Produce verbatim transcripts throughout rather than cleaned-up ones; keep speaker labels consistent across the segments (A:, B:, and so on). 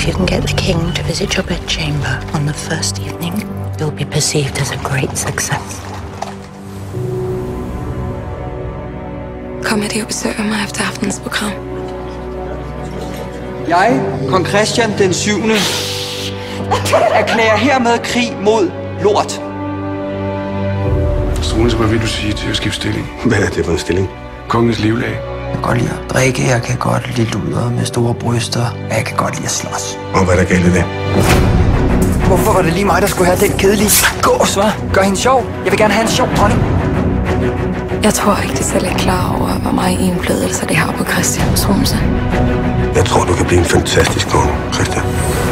A: If you can get the king to visit your bedchamber on the first evening, you'll be perceived as a great success.
B: Kommer de og besøger mig efter aftens program?
C: Jeg, kong Christian den syvende, erklærer hermed krig mod lort.
D: Struense, hvad vil du sige til at skifte stilling?
E: Hvad er det for en stilling?
D: Kongens livlag.
F: Jeg kan godt lide at drikke, jeg kan godt lide luder med store bryster, og jeg kan godt lide at slås.
E: Og hvad er der galt i det?
C: Hvorfor var det lige mig, der skulle have den kedelige gås, hva'? Gør hende sjov. Jeg vil gerne have en sjov dronning.
B: Jeg tror ikke, de selv er klar over, hvor meget indflydelse det har på Christian Struense.
E: Jeg tror, du kan blive en fantastisk konge, Christian.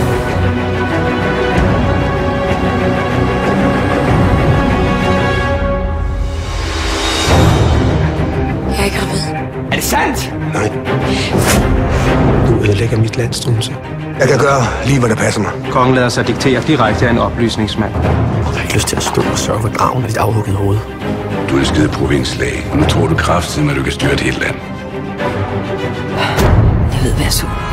B: Jeg er ikke gravid.
C: Er det sandt?
E: Nej.
F: Du ødelægger mit land, Struense.
E: Jeg kan gøre lige, hvad der passer mig.
G: Kongen lader sig diktere direkte af en oplysningsmand.
F: Jeg har ikke lyst til at stå og sørge for graven af dit afhuggede hoved.
D: Du er en skide provinslag, og nu tror du kraftigt, at du kan styre et helt land.
B: Jeg ved, hvad jeg så.